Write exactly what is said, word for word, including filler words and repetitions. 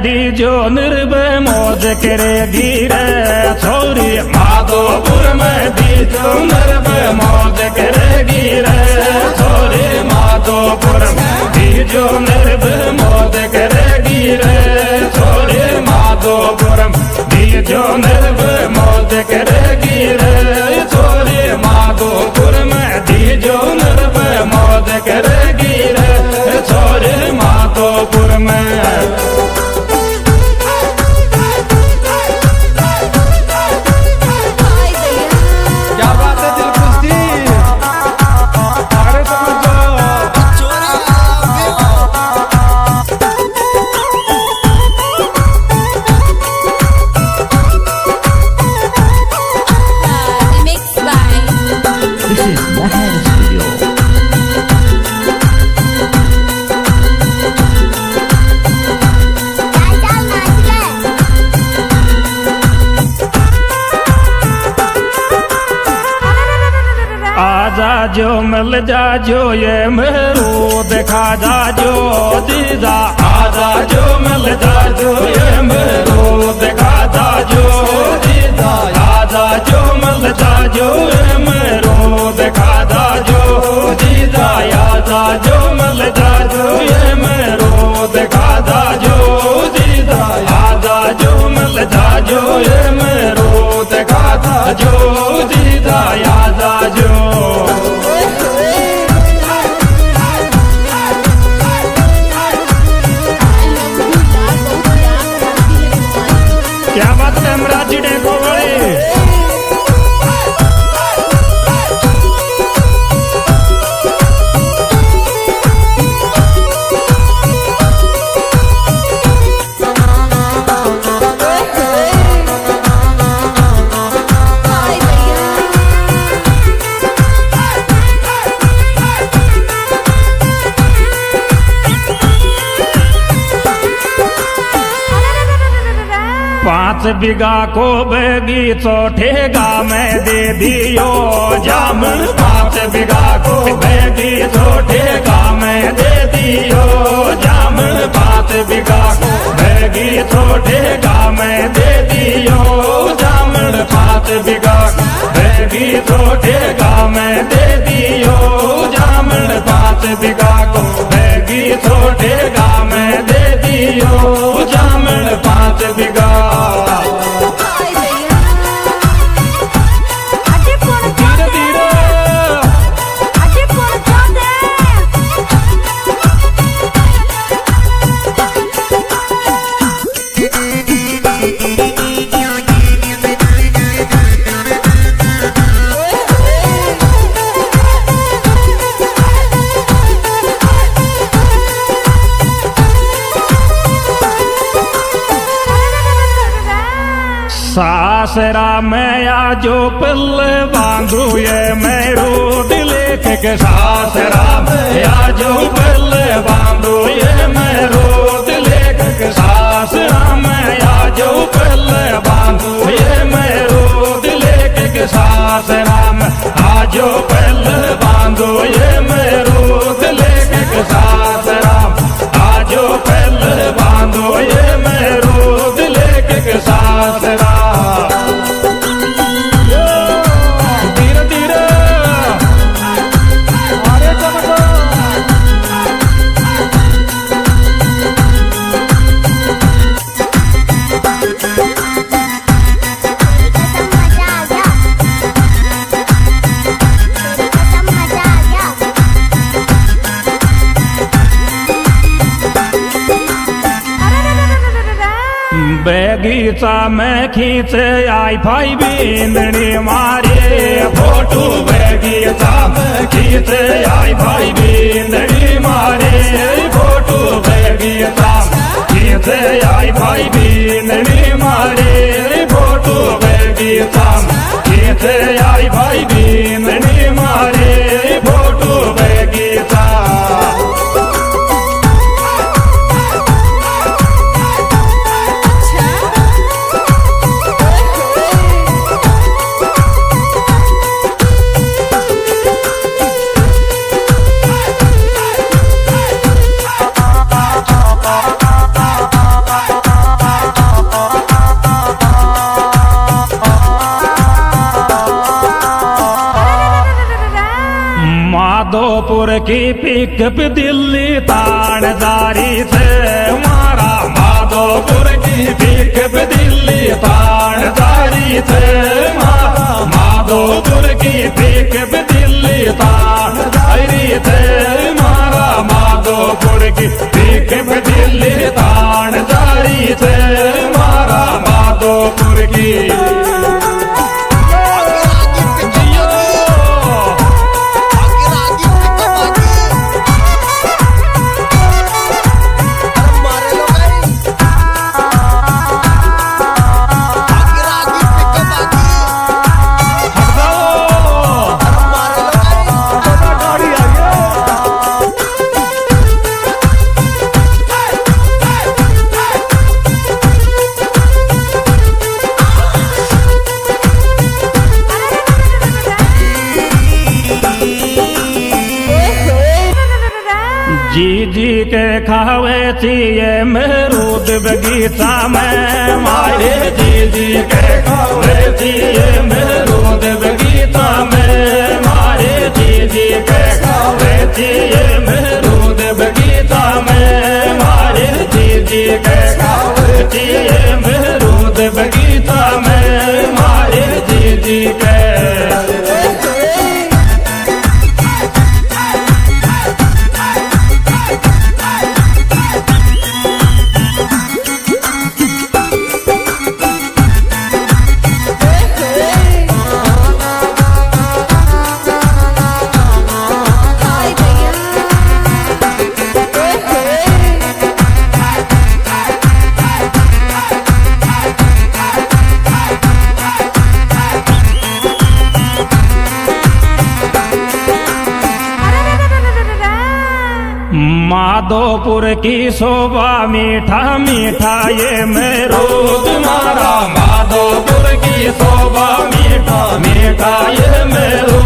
दीजो निर्भय मौज करेगी रे छोरी माधोपुर में दीजो निर्भय मौज करेगी रे छोरी माधोपुर में दीजो निर्भय मौज करेगी रे छोरी माधोपुर में दीजो निर्भय मौज करेगी रे छोरी माधोपुर में दीजो निर्भय मौज करेगी रे छोरी माधोपुर में। आजा जो मिल जा जो ये मेरो देखा जा जो दीदा आजा जो मिल जा जो ये मेरो देखा जा जो दीदा आजा जो मिल जा जो ये मेरो देखा जा जो दीदा आजा जो मिल जा जो ये मेरो देखा जा जो दीदा आजा जो मिल जा जो ये मेरो देखा जा जो दीदा आजा जो। क्या बात है मराठी डेको वाले पांच बीघा को बगीचो ठेगा में दे दियो जामुन पांच बीघा को बगीचो ठेगा में दे दियो जामुन पांच बीघा को बगीचो ठेगा में दे दियो जामुन पांच बीघा बगीचो ठेगा में दे दियो जामुन पांच बीघा को बगीचो ठेगा में दे दियो जामुन पांच बीघा। सासरा में आजो पिल बांधू ये मेरो दिले के सासरा में आजो पिल बांधू ये मेरो दिले के सासरा में आजो पिल बांधू ये मेरो दिले के सासरा में आजो पिल बांधू ये मेरो दिले के सासरा आजो पिल बांधू ये मेरो दिले के सासरा। बगीचा में खींचे आई भाई बींदड़ी मारे फोटो बगीचा में खींचे आई भाई बींदड़ी मारे फोटो बगीचा खींचे आई भाई बींदड़ी मारे फोटो बगीचा खींचे आई भाई बींदड़ी मारे फोटो बगीचा। की पिकअप दिल्ली ताड़दारी थे मारा माधोपुर की पिकअप दिल्ली ताड़दारी थे मारा माधोपुर की पिकअप दिल्ली ताड़दारी थे मारा माधोपुर की पिकअप दिल्ली ताड़दारी थे मारा माधोपुर की जी जी के खावे चाहिए मरूद बगीचा में मारे जी जी के खावे चाहिए मरूद बगीचा में मारे जी जी के खावे चाहिए मरूद बगीचा में मारे जी जी के खावे चाहिए मरूद बगीचा में मारे जी जी के माधोपुर की शोभा मीठा मीठा ये मरूद मारा माधोपुर की शोभा मीठा मीठा ये मरूद